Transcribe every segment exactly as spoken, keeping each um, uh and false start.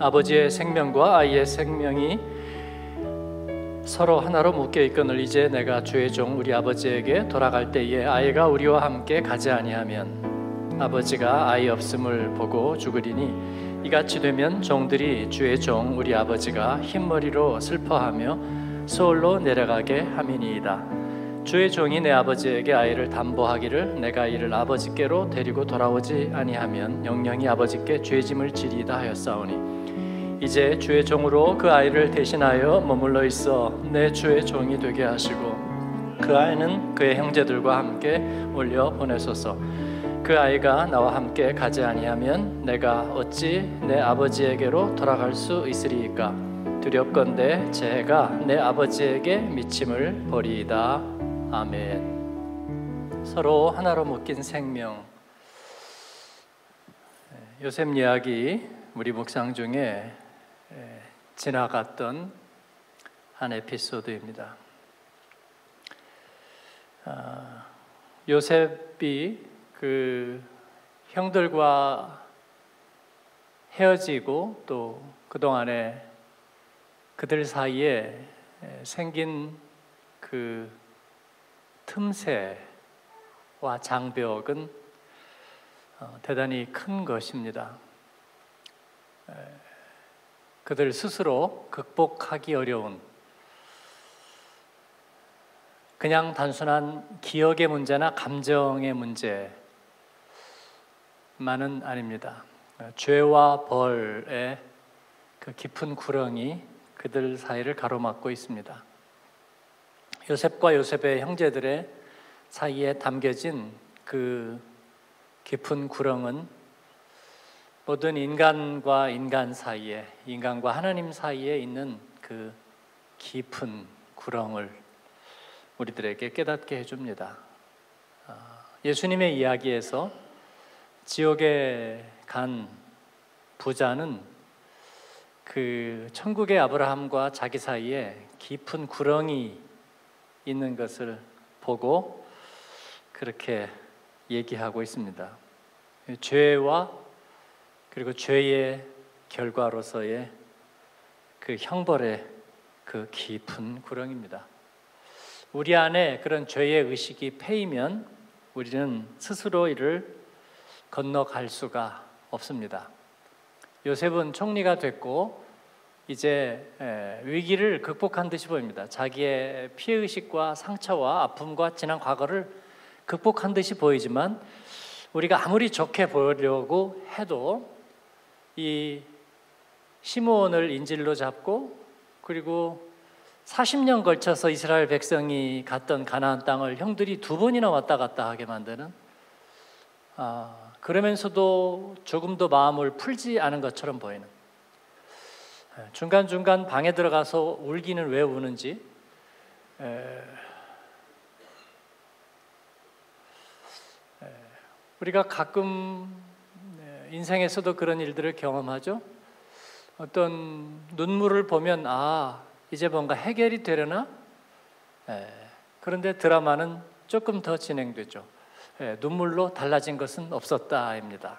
아버지의 생명과 아이의 생명이 서로 하나로 묶여 있거늘 이제 내가 주의 종 우리 아버지에게 돌아갈 때에 아이가 우리와 함께 가지 아니하면 아버지가 아이 없음을 보고 죽으리니 이같이 되면 종들이 주의 종 우리 아버지가 흰머리로 슬퍼하며 소홀로 내려가게 함이니이다. 주의 종이 내 아버지에게 아이를 담보하기를 내가 이를 아버지께로 데리고 돌아오지 아니하면 영영이 아버지께 죄짐을 지리이다 하였사오니 이제 주의 종으로 그 아이를 대신하여 머물러 있어 내 주의 종이 되게 하시고 그 아이는 그의 형제들과 함께 올려 보내소서. 그 아이가 나와 함께 가지 아니하면 내가 어찌 내 아버지에게로 돌아갈 수 있으리이까. 두렵건대 제 해가 내 아버지에게 미침을 버리이다. 아멘. 서로 하나로 묶인 생명. 요셉 이야기 우리 묵상 중에 지나갔던 한 에피소드입니다. 아, 요셉이 그 형들과 헤어지고 또 그동안에 그들 사이에 생긴 그 틈새와 장벽은 대단히 큰 것입니다. 그들 스스로 극복하기 어려운 그냥 단순한 기억의 문제나 감정의 문제만은 아닙니다. 죄와 벌의 그 깊은 구렁이 그들 사이를 가로막고 있습니다. 요셉과 요셉의 형제들의 사이에 담겨진 그 깊은 구렁은 모든 인간과 인간 사이에, 인간과 하나님 사이에 있는 그 깊은 구렁을 우리들에게 깨닫게 해줍니다. 예수님의 이야기에서 지옥에 간 부자는 그 천국의 아브라함과 자기 사이에 깊은 구렁이 있는 것을 보고 그렇게 얘기하고 있습니다. 죄와 그리고 죄의 결과로서의 그 형벌의 그 깊은 구렁입니다. 우리 안에 그런 죄의 의식이 패이면 우리는 스스로 이를 건너갈 수가 없습니다. 요셉은 총리가 됐고 이제 위기를 극복한 듯이 보입니다. 자기의 피해의식과 상처와 아픔과 지난 과거를 극복한 듯이 보이지만 우리가 아무리 좋게 보려고 해도 이 시므온을 인질로 잡고 그리고 사십 년 걸쳐서 이스라엘 백성이 갔던 가나안 땅을 형들이 두 번이나 왔다 갔다 하게 만드는 아, 그러면서도 조금도 마음을 풀지 않은 것처럼 보이는 중간중간 방에 들어가서 울기는 왜 우는지 에, 에, 우리가 가끔 인생에서도 그런 일들을 경험하죠. 어떤 눈물을 보면 아 이제 뭔가 해결이 되려나? 에, 그런데 드라마는 조금 더 진행되죠. 에, 눈물로 달라진 것은 없었다입니다.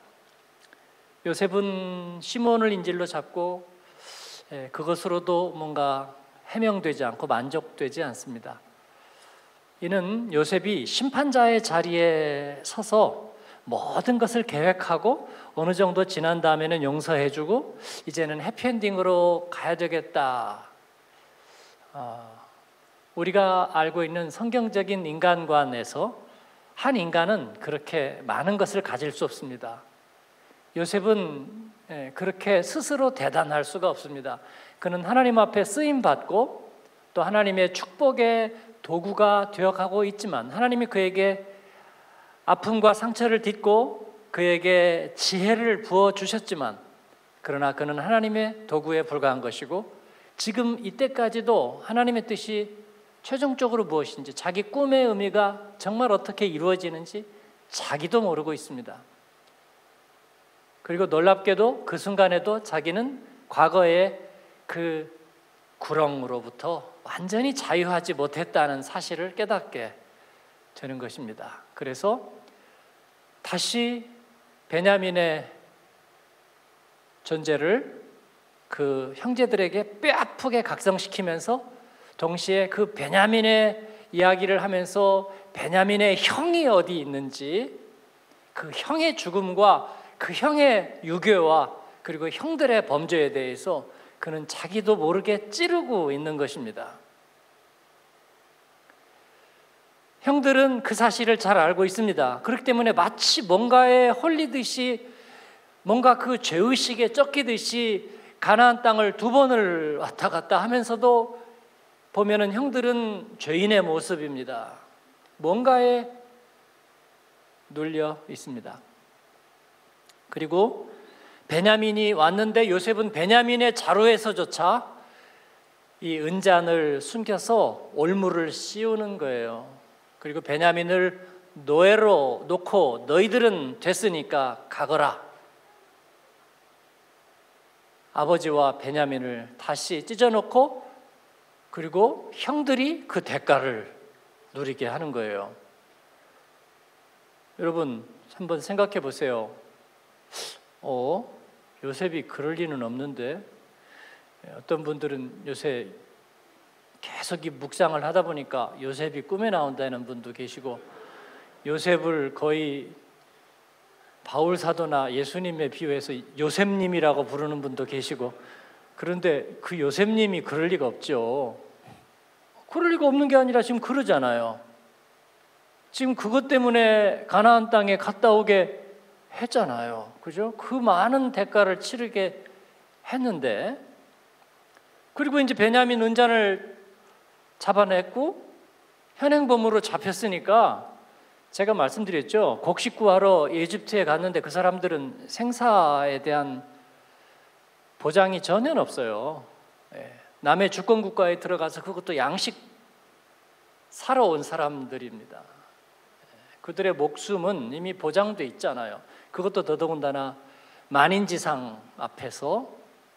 요셉은 시몬을 인질로 잡고 에, 그것으로도 뭔가 해명되지 않고 만족되지 않습니다. 이는 요셉이 심판자의 자리에 서서 모든 것을 계획하고 어느 정도 지난 다음에는 용서해주고 이제는 해피엔딩으로 가야 되겠다. 어, 우리가 알고 있는 성경적인 인간관에서 한 인간은 그렇게 많은 것을 가질 수 없습니다. 요셉은 그렇게 스스로 대단할 수가 없습니다. 그는 하나님 앞에 쓰임받고 또 하나님의 축복의 도구가 되어가고 있지만 하나님이 그에게 아픔과 상처를 딛고 그에게 지혜를 부어주셨지만 그러나 그는 하나님의 도구에 불과한 것이고 지금 이때까지도 하나님의 뜻이 최종적으로 무엇인지 자기 꿈의 의미가 정말 어떻게 이루어지는지 자기도 모르고 있습니다. 그리고 놀랍게도 그 순간에도 자기는 과거의 그 구렁으로부터 완전히 자유하지 못했다는 사실을 깨닫게 되는 것입니다. 그래서 다시 베냐민의 존재를 그 형제들에게 뼈아프게 각성시키면서 동시에 그 베냐민의 이야기를 하면서 베냐민의 형이 어디 있는지, 그 형의 죽음과 그 형의 유괴와 그리고 형들의 범죄에 대해서 그는 자기도 모르게 찌르고 있는 것입니다. 형들은 그 사실을 잘 알고 있습니다. 그렇기 때문에 마치 뭔가에 홀리듯이, 뭔가 그 죄의식에 쫓기듯이 가나안 땅을 두 번을 왔다 갔다 하면서도 보면은 형들은 죄인의 모습입니다. 뭔가에 눌려 있습니다. 그리고 베냐민이 왔는데 요셉은 베냐민의 자루에서조차 이 은잔을 숨겨서 올무를 씌우는 거예요. 그리고 베냐민을 노예로 놓고 너희들은 됐으니까 가거라. 아버지와 베냐민을 다시 찢어놓고 그리고 형들이 그 대가를 누리게 하는 거예요. 여러분 한번 생각해 보세요. 어, 요셉이 그럴 리는 없는데, 어떤 분들은 요새 계속 이 묵상을 하다 보니까 요셉이 꿈에 나온다는 분도 계시고, 요셉을 거의 바울 사도나 예수님에 비유해서 요셉님이라고 부르는 분도 계시고, 그런데 그 요셉님이 그럴 리가 없죠. 그럴 리가 없는 게 아니라 지금 그러잖아요. 지금 그것 때문에 가나안 땅에 갔다 오게 했잖아요. 그죠? 그 많은 대가를 치르게 했는데, 그리고 이제 베냐민 은잔을 잡아냈고 현행범으로 잡혔으니까, 제가 말씀드렸죠. 곡식구하러 이집트에 갔는데 그 사람들은 생사에 대한 보장이 전혀 없어요. 남의 주권 국가에 들어가서 그것도 양식 사러 온 사람들입니다. 그들의 목숨은 이미 보장돼 있잖아요. 그것도 더더군다나 만인지상 앞에서.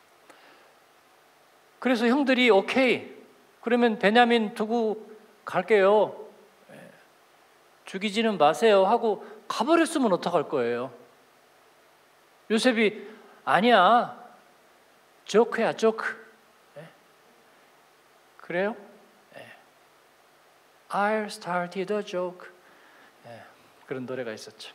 그래서 형들이 오케이, 그러면 베냐민 두고 갈게요, 죽이지는 마세요 하고 가버렸으면 어떡할 거예요? 요셉이 아니야, 조크야 조크. 그래요? I started a joke. 그런 노래가 있었죠.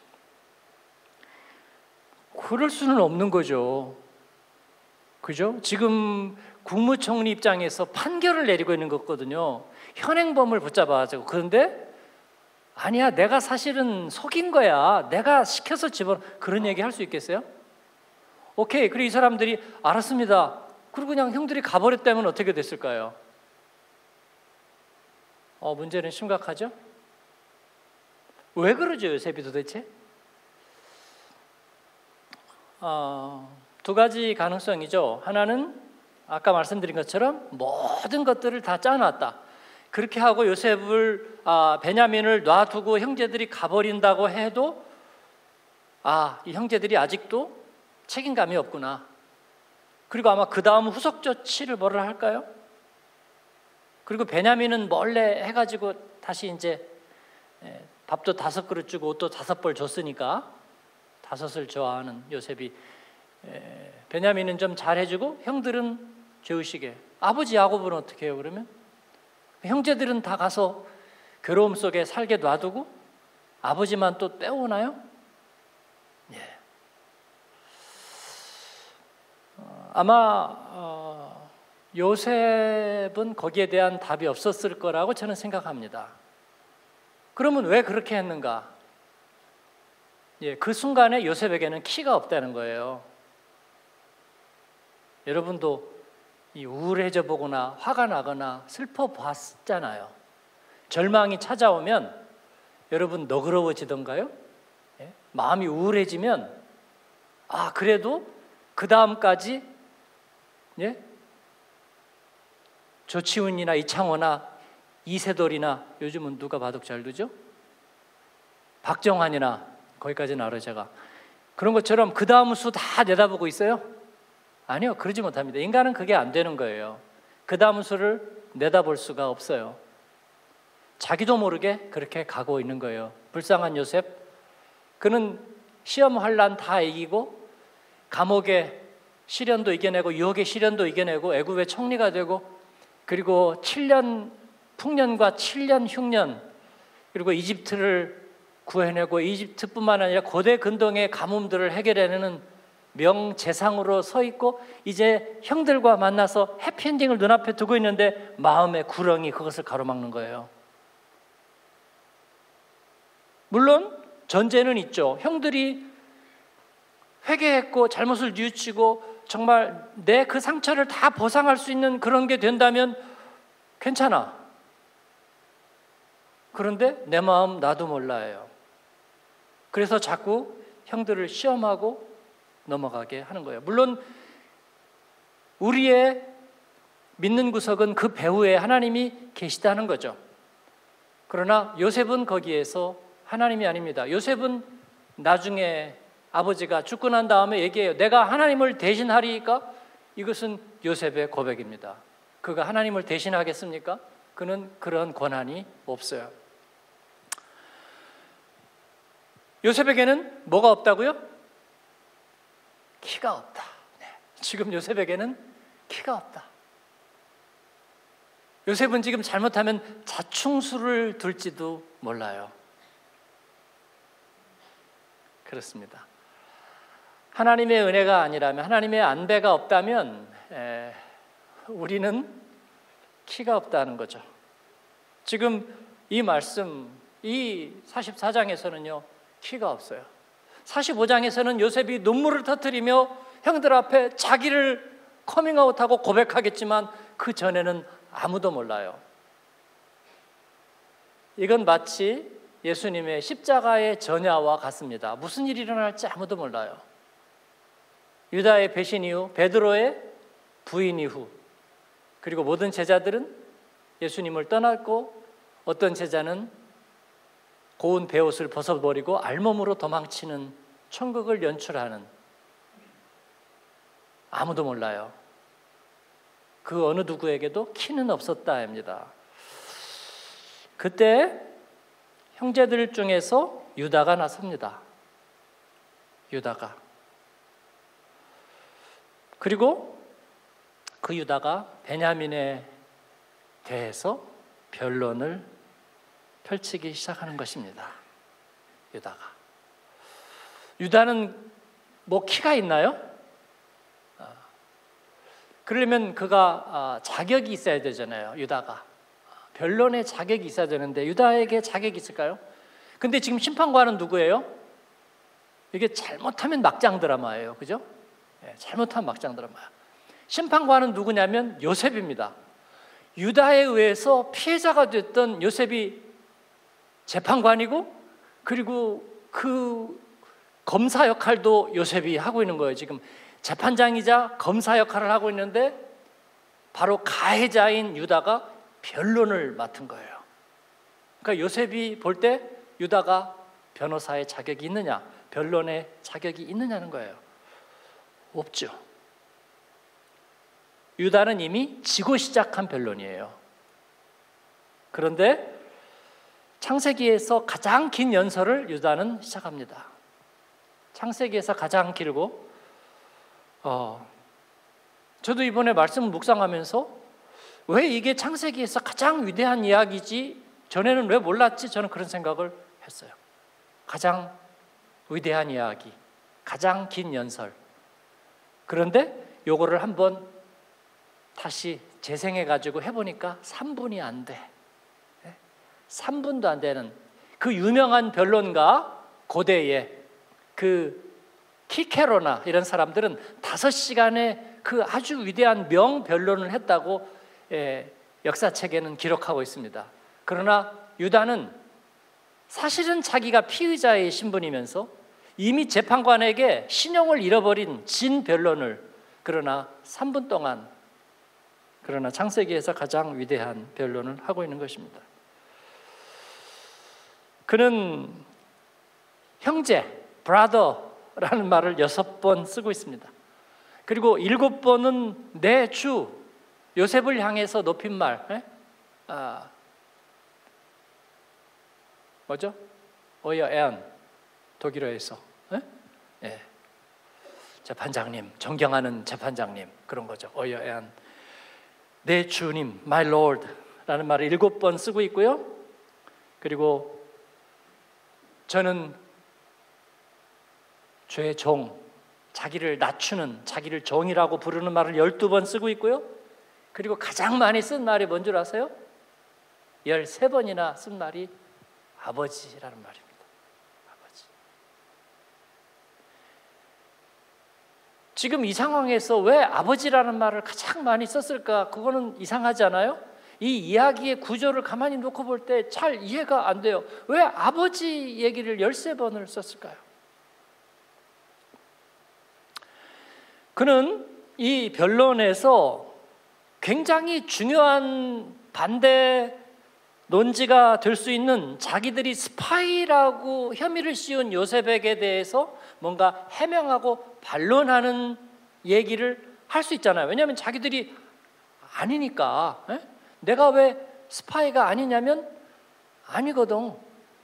그럴 수는 없는 거죠. 그죠? 지금 국무총리 입장에서 판결을 내리고 있는 거거든요. 현행범을 붙잡아가지고. 그런데 아니야, 내가 사실은 속인 거야, 내가 시켜서 집어, 그런 얘기 할 수 있겠어요? 오케이, 그리고 이 사람들이 알았습니다. 그리고 그냥 형들이 가버렸다면 어떻게 됐을까요? 어, 문제는 심각하죠? 왜 그러죠, 요셉이 도대체? 어, 두 가지 가능성이죠. 하나는 아까 말씀드린 것처럼 모든 것들을 다 짜놨다. 그렇게 하고 요셉을, 아, 베냐민을 놔두고 형제들이 가버린다고 해도, 아, 이 형제들이 아직도 책임감이 없구나. 그리고 아마 그 다음 후속 조치를 뭐를 할까요? 그리고 베냐민은 몰래 해가지고 다시 이제 밥도 다섯 그릇 주고 옷도 다섯 벌 줬으니까, 다섯을 좋아하는 요셉이, 베냐민은 좀 잘해주고 형들은 죄의식에. 아버지 야곱은 어떻게 해요 그러면? 형제들은 다 가서 괴로움 속에 살게 놔두고 아버지만 또 떼오나요? 예. 아마 어, 요셉은 거기에 대한 답이 없었을 거라고 저는 생각합니다. 그러면 왜 그렇게 했는가? 예, 그 순간에 요셉에게는 키가 없다는 거예요. 여러분도 이 우울해져 보거나 화가 나거나 슬퍼 봤잖아요. 절망이 찾아오면 여러분 너그러워지던가요? 예? 마음이 우울해지면, 아, 그래도 그 다음까지, 예? 조치훈이나 이창호나 이세돌이나, 요즘은 누가 바둑 잘 두죠? 박정환이나, 거기까지는 알아요 제가. 그런 것처럼 그 다음 수 다 내다보고 있어요? 아니요, 그러지 못합니다. 인간은 그게 안 되는 거예요. 그 다음 수를 내다볼 수가 없어요. 자기도 모르게 그렇게 가고 있는 거예요. 불쌍한 요셉, 그는 시험 환란 다 이기고 감옥에 시련도 이겨내고 유혹의 시련도 이겨내고 애굽의 총리가 되고 그리고 칠 년 풍년과 칠 년 흉년 그리고 이집트를 구해내고 이집트뿐만 아니라 고대 근동의 가뭄들을 해결해내는 명재상으로 서 있고 이제 형들과 만나서 해피엔딩을 눈앞에 두고 있는데 마음의 구렁이 그것을 가로막는 거예요. 물론 전제는 있죠. 형들이 회개했고 잘못을 뉘우치고 정말 내 그 상처를 다 보상할 수 있는 그런 게 된다면 괜찮아. 그런데 내 마음 나도 몰라요. 그래서 자꾸 형들을 시험하고 넘어가게 하는 거예요. 물론 우리의 믿는 구석은 그 배후에 하나님이 계시다는 거죠. 그러나 요셉은 거기에서 하나님이 아닙니다. 요셉은 나중에 아버지가 죽고 난 다음에 얘기해요. 내가 하나님을 대신하리까? 이것은 요셉의 고백입니다. 그가 하나님을 대신하겠습니까? 그는 그런 권한이 없어요. 요셉에게는 뭐가 없다고요? 키가 없다. 네. 지금 요셉에게는 키가 없다. 요셉은 지금 잘못하면 자충수를 둘지도 몰라요. 그렇습니다. 하나님의 은혜가 아니라면, 하나님의 안배가 없다면 에, 우리는 키가 없다는 거죠. 지금 이 말씀, 이 사십사 장에서는요 키가 없어요. 사십오 장에서는 요셉이 눈물을 터뜨리며 형들 앞에 자기를 커밍아웃하고 고백하겠지만 그 전에는 아무도 몰라요. 이건 마치 예수님의 십자가의 전야와 같습니다. 무슨 일이 일어날지 아무도 몰라요. 유다의 배신 이후, 베드로의 부인 이후, 그리고 모든 제자들은 예수님을 떠났고 어떤 제자는 고운 베옷을 벗어버리고 알몸으로 도망치는 천국을 연출하는, 아무도 몰라요. 그 어느 누구에게도 키는 없었다입니다. 그때 형제들 중에서 유다가 나섭니다. 유다가. 그리고 그 유다가 베냐민에 대해서 변론을 펼치기 시작하는 것입니다. 유다가. 유다는 뭐 키가 있나요? 그러려면 그가 자격이 있어야 되잖아요. 유다가. 변론의 자격이 있어야 되는데 유다에게 자격이 있을까요? 근데 지금 심판관은 누구예요? 이게 잘못하면 막장 드라마예요. 그죠? 네, 잘못하면 막장 드라마야. 심판관은 누구냐면 요셉입니다. 유다에 의해서 피해자가 됐던 요셉이 재판관이고 그리고 그 검사 역할도 요셉이 하고 있는 거예요. 지금 재판장이자 검사 역할을 하고 있는데 바로 가해자인 유다가 변론을 맡은 거예요. 그러니까 요셉이 볼 때 유다가 변호사의 자격이 있느냐, 변론의 자격이 있느냐는 거예요. 없죠. 유다는 이미 지고 시작한 변론이에요. 그런데 창세기에서 가장 긴 연설을 유다는 시작합니다. 창세기에서 가장 길고 어, 저도 이번에 말씀을 묵상하면서 왜 이게 창세기에서 가장 위대한 이야기지? 전에는 왜 몰랐지? 저는 그런 생각을 했어요. 가장 위대한 이야기, 가장 긴 연설. 그런데 요거를 한번 다시 재생해가지고 해보니까 삼 분이 안 돼. 삼 분도 안 되는 그 유명한 변론가, 고대의 그 키케로나 이런 사람들은 다섯 시간에 그 아주 위대한 명변론을 했다고 예, 역사책에는 기록하고 있습니다. 그러나 유다는 사실은 자기가 피의자의 신분이면서 이미 재판관에게 신용을 잃어버린 진 변론을 그러나 삼 분 동안 그러나 창세기에서 가장 위대한 변론을 하고 있는 것입니다. 그는 형제, brother라는 말을 여섯 번 쓰고 있습니다. 그리고 일곱 번은 내 주, 요셉을 향해서 높임말, 에? 아, 뭐죠? 어여 앤, 독일어에서. 에? 예. 재판장님, 존경하는 재판장님, 그런 거죠. 어여애한 내 주님, my lord 라는 말을 일곱 번 쓰고 있고요. 그리고 저는 죄의 종, 자기를 낮추는, 자기를 종이라고 부르는 말을 열두 번 쓰고 있고요. 그리고 가장 많이 쓴 말이 뭔 줄 아세요? 열세 번이나 쓴 말이 아버지라는 말입니다. 아버지. 지금 이 상황에서 왜 아버지라는 말을 가장 많이 썼을까? 그거는 이상하지 않아요? 이 이야기의 구조를 가만히 놓고 볼 때 잘 이해가 안 돼요. 왜 아버지 얘기를 열세 번을 썼을까요? 그는 이 변론에서 굉장히 중요한 반대 논지가 될 수 있는 자기들이 스파이라고 혐의를 씌운 요셉에게 대해서 뭔가 해명하고 반론하는 얘기를 할 수 있잖아요. 왜냐하면 자기들이 아니니까. 에? 내가 왜 스파이가 아니냐면 아니거든.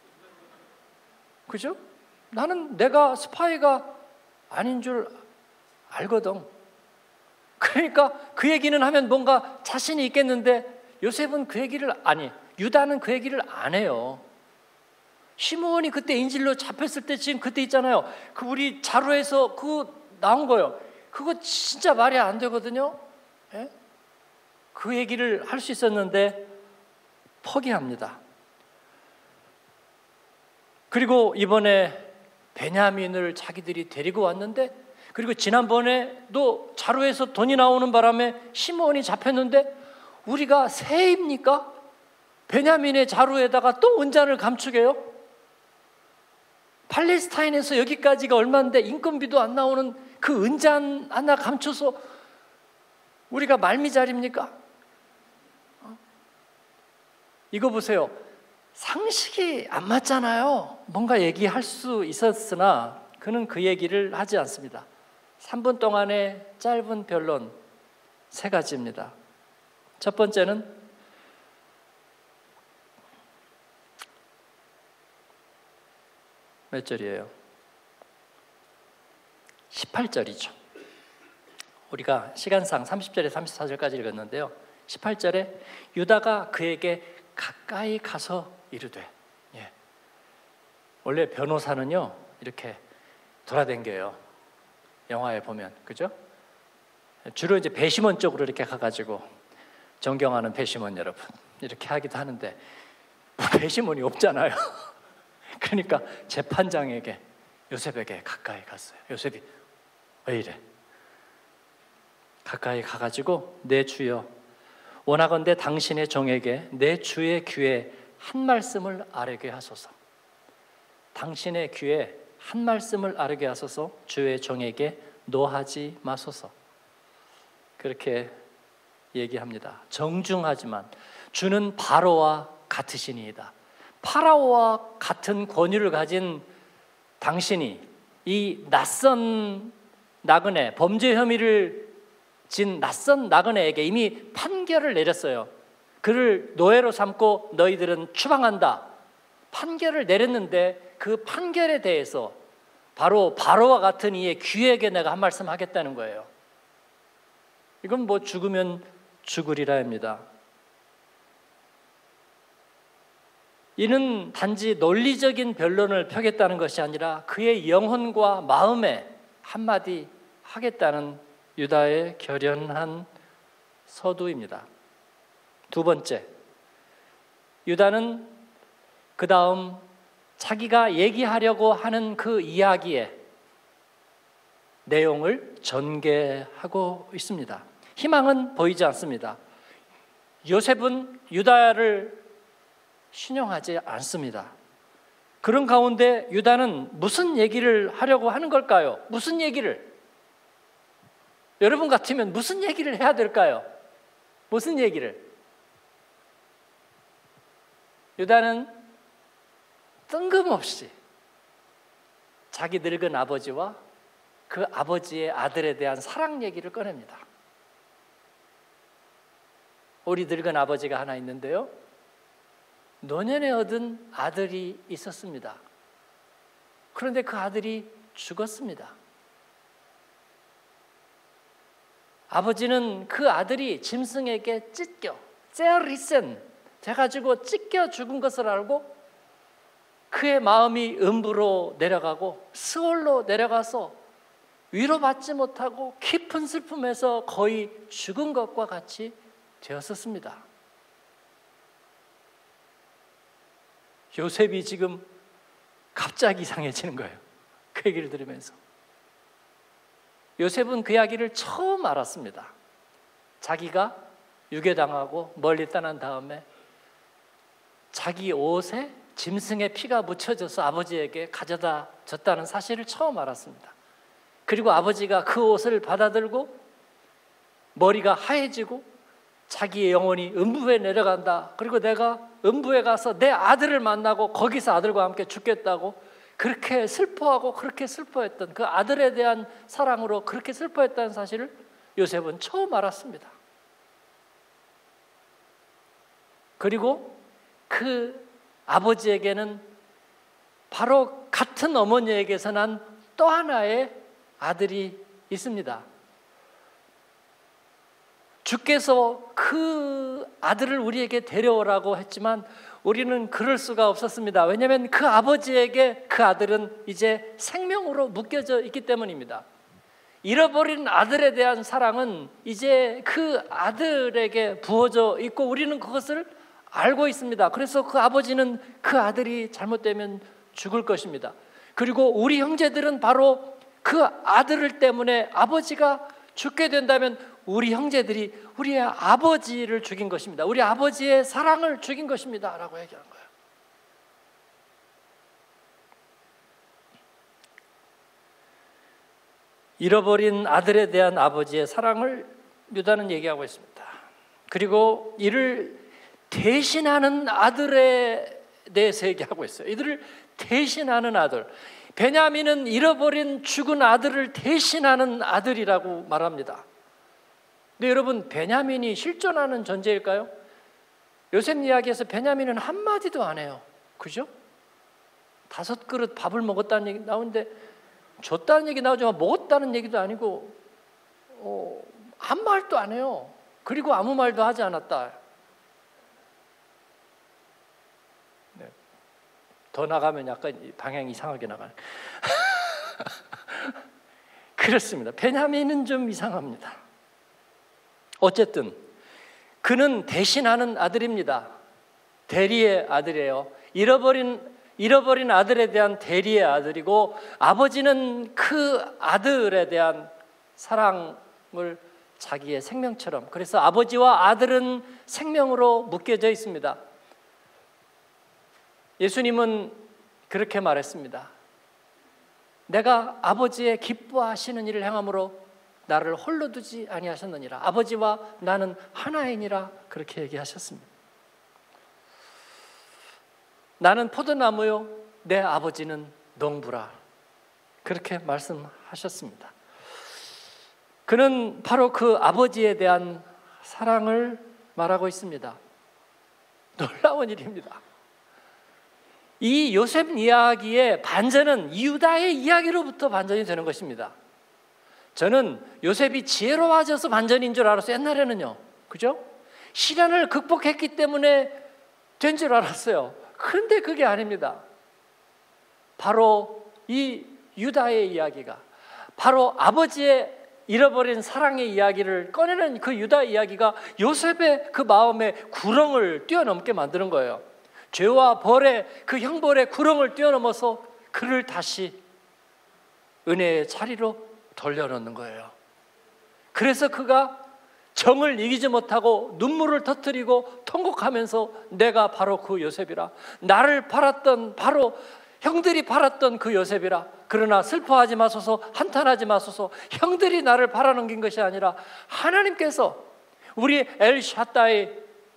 그죠? 나는 내가 스파이가 아닌 줄 알거든. 그러니까 그 얘기는 하면 뭔가 자신이 있겠는데 요셉은 그 얘기를 아니 유다는 그 얘기를 안 해요. 시므온이 그때 인질로 잡혔을 때 지금 그때 있잖아요. 그 우리 자루에서 그거 나온 거예요. 그거 진짜 말이 안 되거든요. 예? 그 얘기를 할 수 있었는데 포기합니다. 그리고 이번에 베냐민을 자기들이 데리고 왔는데, 그리고 지난번에도 자루에서 돈이 나오는 바람에 시므온이 잡혔는데 우리가 새입니까? 베냐민의 자루에다가 또 은잔을 감추게요? 팔레스타인에서 여기까지가 얼마인데 인건비도 안 나오는 그 은잔 하나 감춰서 우리가 말미잘입니까? 어? 이거 보세요. 상식이 안 맞잖아요. 뭔가 얘기할 수 있었으나 그는 그 얘기를 하지 않습니다. 삼 분 동안의 짧은 변론 세 가지입니다. 첫 번째는 몇 절이에요? 십팔 절이죠. 우리가 시간상 삼십 절에 삼십사 절까지 읽었는데요. 십팔 절에 유다가 그에게 가까이 가서 이르되, 예. 원래 변호사는요 이렇게 돌아다녀요. 영화에 보면, 그죠? 주로 이제 배심원 쪽으로 이렇게 가가지고 존경하는 배심원 여러분 이렇게 하기도 하는데 배심원이 없잖아요. 그러니까 재판장에게 요셉에게 가까이 갔어요. 요셉이 왜 이래? 가까이 가가지고 내 주여 원하건대 당신의 종에게 내 주의 귀에 한 말씀을 아뢰게 하소서. 당신의 귀에 한 말씀을 아뢰게 하소서. 주의 종에게 노하지 마소서. 그렇게 얘기합니다. 정중하지만 주는 바로와 같으시니이다. 파라오와 같은 권위를 가진 당신이 이 낯선 나그네, 범죄 혐의를 진 낯선 나그네에게 이미 판결을 내렸어요. 그를 노예로 삼고 너희들은 추방한다. 판결을 내렸는데 그 판결에 대해서 바로 바로와 같은 이의 귀에게 내가 한 말씀 하겠다는 거예요. 이건 뭐 죽으면 죽으리라 합니다. 이는 단지 논리적인 변론을 펴겠다는 것이 아니라 그의 영혼과 마음에 한마디 하겠다는 유다의 결연한 서두입니다. 두 번째, 유다는 그 다음 자기가 얘기하려고 하는 그 이야기의 내용을 전개하고 있습니다. 희망은 보이지 않습니다. 요셉은 유다를 신용하지 않습니다. 그런 가운데 유다는 무슨 얘기를 하려고 하는 걸까요? 무슨 얘기를? 여러분 같으면 무슨 얘기를 해야 될까요? 무슨 얘기를? 유다는 뜬금없이 자기 늙은 아버지와 그 아버지의 아들에 대한 사랑 얘기를 꺼냅니다. 우리 늙은 아버지가 하나 있는데요, 노년에 얻은 아들이 있었습니다. 그런데 그 아들이 죽었습니다. 아버지는 그 아들이 짐승에게 찢겨, 째리센 돼가지고 찢겨 죽은 것을 알고 그의 마음이 음부로 내려가고 스올로 내려가서 위로받지 못하고 깊은 슬픔에서 거의 죽은 것과 같이 되었었습니다. 요셉이 지금 갑자기 이상해지는 거예요. 그 얘기를 들으면서. 요셉은 그 이야기를 처음 알았습니다. 자기가 유괴당하고 멀리 떠난 다음에 자기 옷에 짐승의 피가 묻혀져서 아버지에게 가져다 줬다는 사실을 처음 알았습니다. 그리고 아버지가 그 옷을 받아들고 머리가 하얘지고 자기의 영혼이 음부에 내려간다. 그리고 내가 음부에 가서 내 아들을 만나고 거기서 아들과 함께 죽겠다고 그렇게 슬퍼하고 그렇게 슬퍼했던 그 아들에 대한 사랑으로 그렇게 슬퍼했다는 사실을 요셉은 처음 알았습니다. 그리고 그 아버지에게는 바로 같은 어머니에게서 난 또 하나의 아들이 있습니다. 주께서 그 아들을 우리에게 데려오라고 했지만 우리는 그럴 수가 없었습니다. 왜냐하면 그 아버지에게 그 아들은 이제 생명으로 묶여져 있기 때문입니다. 잃어버린 아들에 대한 사랑은 이제 그 아들에게 부어져 있고 우리는 그것을 알고 있습니다. 그래서 그 아버지는 그 아들이 잘못되면 죽을 것입니다. 그리고 우리 형제들은 바로 그 아들을 때문에 아버지가 죽게 된다면 우리 형제들이 우리의 아버지를 죽인 것입니다. 우리 아버지의 사랑을 죽인 것입니다 라고 얘기하는 거예요. 잃어버린 아들에 대한 아버지의 사랑을 유다는 얘기하고 있습니다. 그리고 이를 대신하는 아들에 대해서 얘기하고 있어요. 이들을 대신하는 아들. 베냐민은 잃어버린 죽은 아들을 대신하는 아들이라고 말합니다. 근데 여러분, 베냐민이 실존하는 존재일까요? 요셉 이야기에서 베냐민은 한마디도 안 해요. 그죠? 다섯 그릇 밥을 먹었다는 얘기 나오는데 줬다는 얘기 나오지만 먹었다는 얘기도 아니고 어, 한 말도 안 해요. 그리고 아무 말도 하지 않았다. 네. 더 나가면 약간 방향이 이상하게 나가요. 그렇습니다. 베냐민은 좀 이상합니다. 어쨌든 그는 대신하는 아들입니다. 대리의 아들이에요. 잃어버린 잃어버린 아들에 대한 대리의 아들이고 아버지는 그 아들에 대한 사랑을 자기의 생명처럼, 그래서 아버지와 아들은 생명으로 묶여져 있습니다. 예수님은 그렇게 말했습니다. 내가 아버지의 기뻐하시는 일을 행함으로 나를 홀로 두지 아니하셨느니라. 아버지와 나는 하나이니라 그렇게 얘기하셨습니다. 나는 포도나무요 내 아버지는 농부라 그렇게 말씀하셨습니다. 그는 바로 그 아버지에 대한 사랑을 말하고 있습니다. 놀라운 일입니다. 이 요셉 이야기의 반전은 유다의 이야기로부터 반전이 되는 것입니다. 저는 요셉이 지혜로워져서 반전인 줄 알았어요. 옛날에는요. 그죠? 시련을 극복했기 때문에 된 줄 알았어요. 그런데 그게 아닙니다. 바로 이 유다의 이야기가, 바로 아버지의 잃어버린 사랑의 이야기를 꺼내는 그 유다 이야기가 요셉의 그 마음에 구렁을 뛰어넘게 만드는 거예요. 죄와 벌의 그 형벌의 구렁을 뛰어넘어서 그를 다시 은혜의 자리로 돌려놓는 거예요. 그래서 그가 정을 이기지 못하고 눈물을 터뜨리고 통곡하면서 내가 바로 그 요셉이라, 나를 팔았던 바로 형들이 팔았던 그 요셉이라, 그러나 슬퍼하지 마소서, 한탄하지 마소서, 형들이 나를 팔아넘긴 것이 아니라 하나님께서 우리 엘샤다이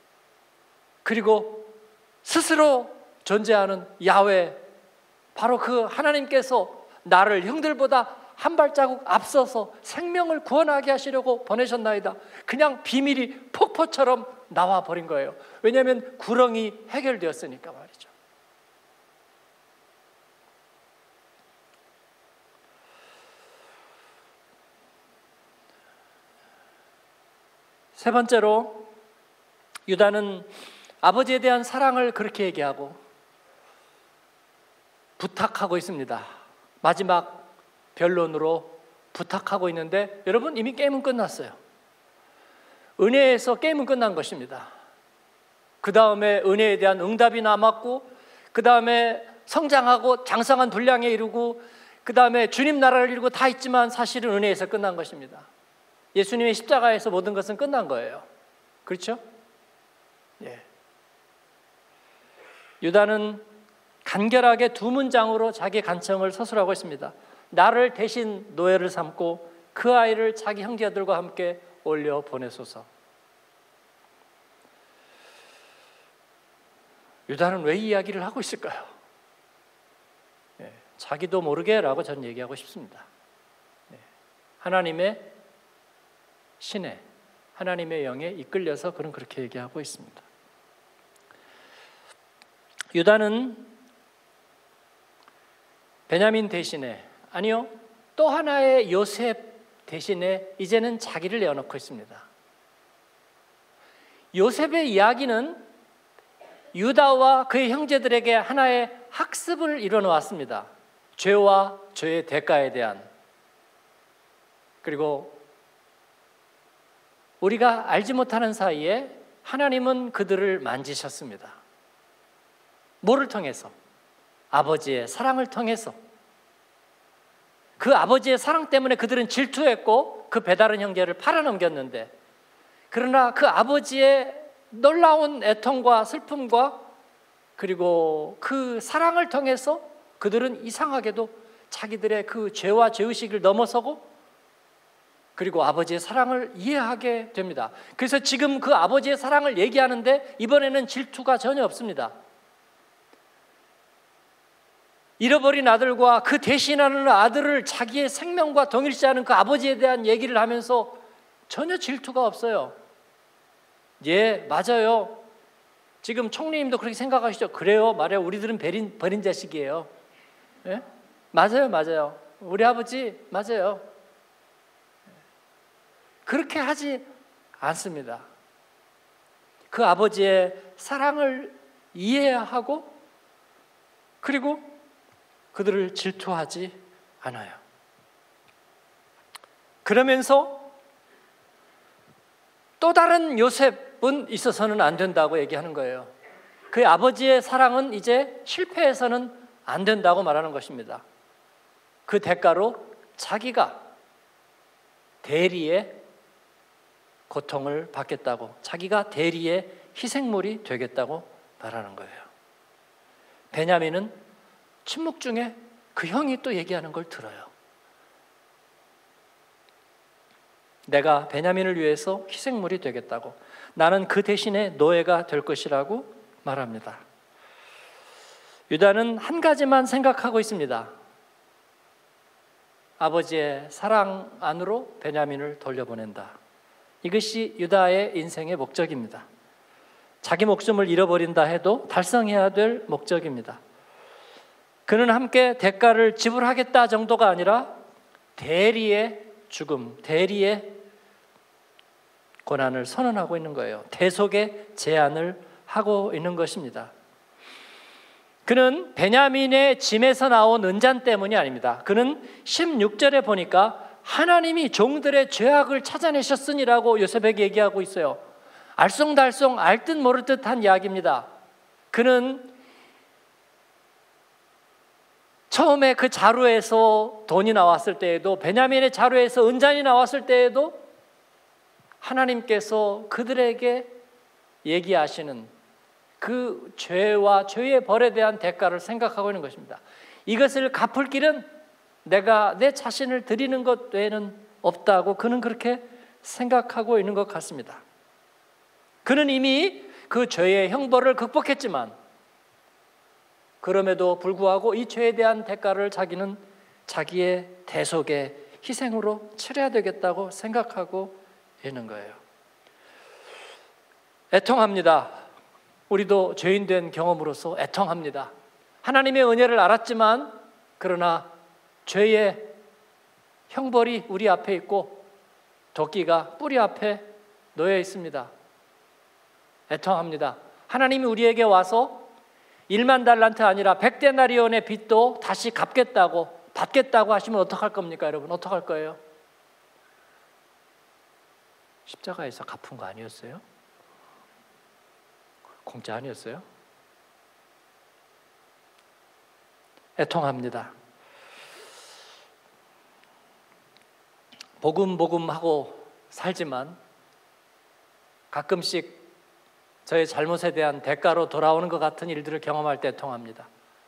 그리고 스스로 존재하는 야훼, 바로 그 하나님께서 나를 형들보다 한 발자국 앞서서 생명을 구원하게 하시려고 보내셨나이다. 그냥 비밀이 폭포처럼 나와 버린 거예요. 왜냐하면 구렁이 해결되었으니까 말이죠. 세 번째로 유다는 아버지에 대한 사랑을 그렇게 얘기하고 부탁하고 있습니다. 마지막 변론으로 부탁하고 있는데 여러분 이미 게임은 끝났어요. 은혜에서 게임은 끝난 것입니다. 그 다음에 은혜에 대한 응답이 남았고 그 다음에 성장하고 장성한 분량에 이르고 그 다음에 주님 나라를 이루고 다 있지만 사실은 은혜에서 끝난 것입니다. 예수님의 십자가에서 모든 것은 끝난 거예요. 그렇죠? 예. 유다는 간결하게 두 문장으로 자기 간청을 서술하고 있습니다. 나를 대신 노예를 삼고 그 아이를 자기 형제들과 함께 올려 보내소서. 유다는 왜 이 이야기를 하고 있을까요? 예, 자기도 모르게 라고 저는 얘기하고 싶습니다. 예, 하나님의 신에, 하나님의 영에 이끌려서 그는 그렇게 얘기하고 있습니다. 유다는 베냐민 대신에, 아니요, 또 하나의 요셉 대신에 이제는 자기를 내어놓고 있습니다. 요셉의 이야기는 유다와 그의 형제들에게 하나의 학습을 이뤄놓았습니다. 죄와 죄의 대가에 대한. 그리고 우리가 알지 못하는 사이에 하나님은 그들을 만지셨습니다. 뭐를 통해서? 아버지의 사랑을 통해서. 그 아버지의 사랑 때문에 그들은 질투했고 그 배다른 형제를 팔아넘겼는데, 그러나 그 아버지의 놀라운 애통과 슬픔과 그리고 그 사랑을 통해서 그들은 이상하게도 자기들의 그 죄와 죄의식을 넘어서고 그리고 아버지의 사랑을 이해하게 됩니다. 그래서 지금 그 아버지의 사랑을 얘기하는데 이번에는 질투가 전혀 없습니다. 잃어버린 아들과 그 대신하는 아들을 자기의 생명과 동일시하는 그 아버지에 대한 얘기를 하면서 전혀 질투가 없어요. 예, 맞아요. 지금 총리님도 그렇게 생각하시죠? 그래요, 말해요. 우리들은 버린, 버린 자식이에요. 예? 맞아요, 맞아요. 우리 아버지 맞아요. 그렇게 하지 않습니다. 그 아버지의 사랑을 이해하고 그리고 그들을 질투하지 않아요. 그러면서 또 다른 요셉은 있어서는 안 된다고 얘기하는 거예요. 그의 아버지의 사랑은 이제 실패해서는 안 된다고 말하는 것입니다. 그 대가로 자기가 대리의 고통을 받겠다고, 자기가 대리의 희생물이 되겠다고 말하는 거예요. 베냐민은 침묵 중에 그 형이 또 얘기하는 걸 들어요. 내가 베냐민을 위해서 희생물이 되겠다고, 나는 그 대신에 노예가 될 것이라고 말합니다. 유다는 한 가지만 생각하고 있습니다. 아버지의 사랑 안으로 베냐민을 돌려보낸다. 이것이 유다의 인생의 목적입니다. 자기 목숨을 잃어버린다 해도 달성해야 될 목적입니다. 그는 함께 대가를 지불하겠다 정도가 아니라 대리의 죽음, 대리의 고난을 선언하고 있는 거예요. 대속의 제안을 하고 있는 것입니다. 그는 베냐민의 짐에서 나온 은잔 때문이 아닙니다. 그는 십육 절에 보니까 하나님이 종들의 죄악을 찾아내셨으니라고 요셉에게 얘기하고 있어요. 알쏭달쏭 알 듯 모를 듯한 이야기입니다. 그는 처음에 그 자루에서 돈이 나왔을 때에도, 베냐민의 자루에서 은잔이 나왔을 때에도 하나님께서 그들에게 얘기하시는 그 죄와 죄의 벌에 대한 대가를 생각하고 있는 것입니다. 이것을 갚을 길은 내가 내 자신을 드리는 것 외에는 없다고 그는 그렇게 생각하고 있는 것 같습니다. 그는 이미 그 죄의 형벌을 극복했지만 그럼에도 불구하고 이 죄에 대한 대가를 자기는 자기의 대속의 희생으로 치러야 되겠다고 생각하고 있는 거예요. 애통합니다. 우리도 죄인 된 경험으로서 애통합니다. 하나님의 은혜를 알았지만 그러나 죄의 형벌이 우리 앞에 있고 도끼가 뿌리 앞에 놓여 있습니다. 애통합니다. 하나님이 우리에게 와서 일만 달란트 아니라 백데나리온의 빚도 다시 갚겠다고 받겠다고 하시면 어떡할 겁니까, 여러분? 어떡할 거예요? 십자가에서 갚은 거 아니었어요? 공짜 아니었어요? 애통합니다. 복음 복음 하고 살지만 가끔씩 저의 잘못에 대한 대가로 돌아오는 것 같은 일들을 경험할 때 애통합니다.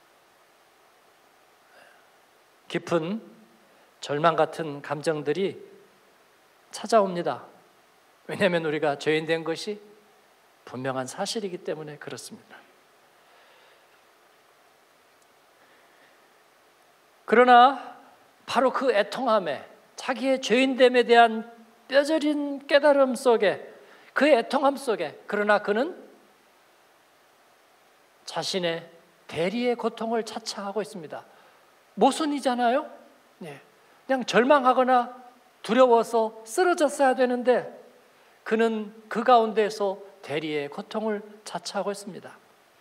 깊은 절망 같은 감정들이 찾아옵니다. 왜냐하면 우리가 죄인 된 것이 분명한 사실이기 때문에 그렇습니다. 그러나 바로 그 애통함에, 자기의 죄인됨에 대한 뼈저린 깨달음 속에, 그 애통함 속에, 그러나 그는 자신의 대리의 고통을 차차하고 있습니다. 모순이잖아요. 네. 그냥 절망하거나 두려워서 쓰러졌어야 되는데 그는 그 가운데서 대리의 고통을 자처하고 있습니다.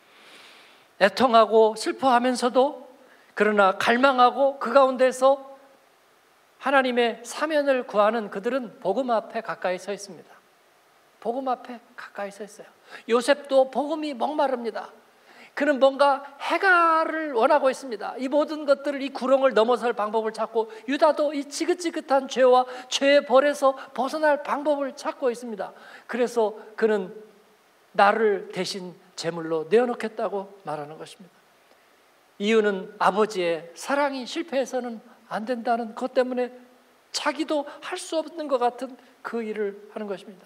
애통하고 슬퍼하면서도, 그러나 갈망하고 그 가운데서 하나님의 사면을 구하는 그들은 복음 앞에 가까이 서 있습니다. 복음 앞에 가까이 서 있어요. 요셉도 복음이 목마릅니다. 그는 뭔가 해가를 원하고 있습니다. 이 모든 것들을, 이 구렁을 넘어설 방법을 찾고, 유다도 이 지긋지긋한 죄와 죄의 벌에서 벗어날 방법을 찾고 있습니다. 그래서 그는 나를 대신 제물로 내어놓겠다고 말하는 것입니다. 이유는 아버지의 사랑이 실패해서는 안 된다는 것 때문에 자기도 할 수 없는 것 같은 그 일을 하는 것입니다.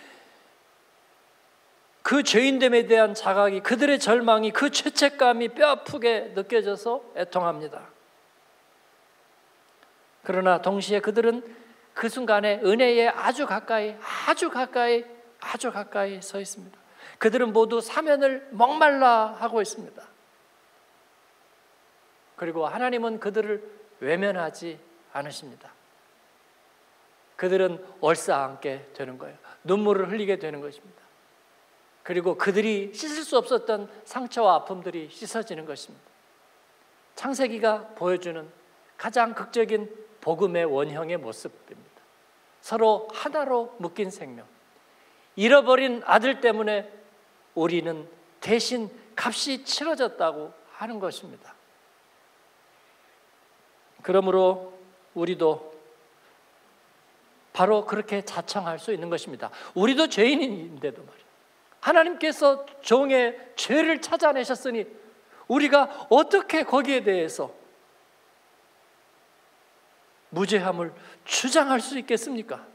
그 죄인됨에 대한 자각이, 그들의 절망이, 그 죄책감이 뼈아프게 느껴져서 애통합니다. 그러나 동시에 그들은 그 순간에 은혜에 아주 가까이, 아주 가까이, 아주 가까이 서 있습니다. 그들은 모두 사면을 목말라 하고 있습니다. 그리고 하나님은 그들을 외면하지 않으십니다. 그들은 얼싸안게 되는 거예요. 눈물을 흘리게 되는 것입니다. 그리고 그들이 씻을 수 없었던 상처와 아픔들이 씻어지는 것입니다. 창세기가 보여주는 가장 극적인 복음의 원형의 모습입니다. 서로 하나로 묶인 생명. 잃어버린 아들 때문에 우리는 대신 값이 치러졌다고 하는 것입니다. 그러므로 우리도 바로 그렇게 자청할 수 있는 것입니다. 우리도 죄인인데도 말이에요. 하나님께서 종의 죄를 찾아내셨으니 우리가 어떻게 거기에 대해서 무죄함을 주장할 수 있겠습니까?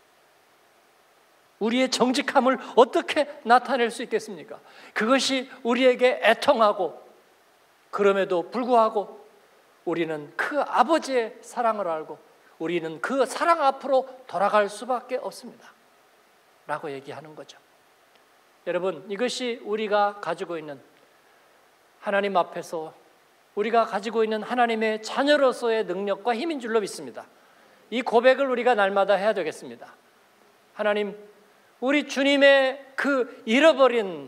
우리의 정직함을 어떻게 나타낼 수 있겠습니까? 그것이 우리에게 애통하고, 그럼에도 불구하고 우리는 그 아버지의 사랑을 알고 우리는 그 사랑 앞으로 돌아갈 수밖에 없습니다 라고 얘기하는 거죠. 여러분, 이것이 우리가 가지고 있는 하나님 앞에서 우리가 가지고 있는 하나님의 자녀로서의 능력과 힘인 줄로 믿습니다. 이 고백을 우리가 날마다 해야 되겠습니다. 하나님, 우리 주님의 그 잃어버린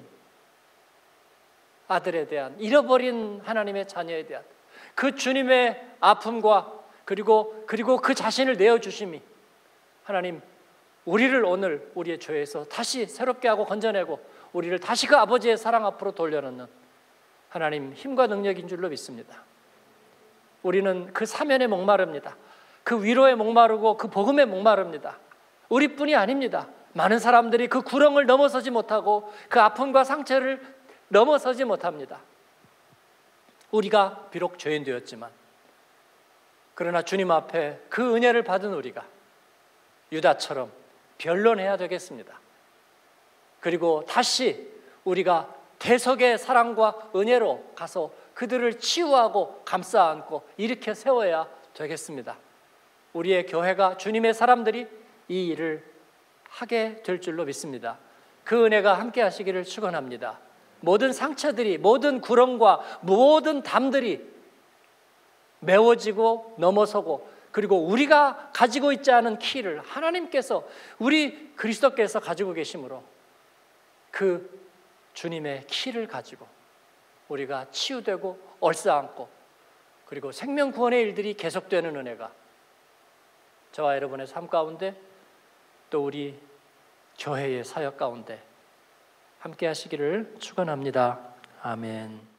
아들에 대한, 잃어버린 하나님의 자녀에 대한 그 주님의 아픔과 그리고 그리고 그 자신을 내어주심이, 하나님, 우리를 오늘 우리의 죄에서 다시 새롭게 하고 건져내고 우리를 다시 그 아버지의 사랑 앞으로 돌려놓는 하나님 힘과 능력인 줄로 믿습니다. 우리는 그 사면에 목마릅니다. 그 위로에 목마르고 그 복음에 목마릅니다. 우리뿐이 아닙니다. 많은 사람들이 그 구렁을 넘어서지 못하고 그 아픔과 상처를 넘어서지 못합니다. 우리가 비록 죄인 되었지만, 그러나 주님 앞에 그 은혜를 받은 우리가 유다처럼 변론해야 되겠습니다. 그리고 다시 우리가 대속의 사랑과 은혜로 가서 그들을 치유하고 감싸 안고 일으켜 세워야 되겠습니다. 우리의 교회가, 주님의 사람들이 이 일을 하게 될 줄로 믿습니다. 그 은혜가 함께 하시기를 축원합니다. 모든 상처들이, 모든 구렁과 모든 담들이 메워지고 넘어서고 그리고 우리가 가지고 있지 않은 키를 하나님께서, 우리 그리스도께서 가지고 계심으로 그 주님의 키를 가지고 우리가 치유되고 얼싸안고 그리고 생명 구원의 일들이 계속되는 은혜가 저와 여러분의 삶 가운데 또 우리 교회의 사역 가운데 함께 하시기를 축원합니다. 아멘.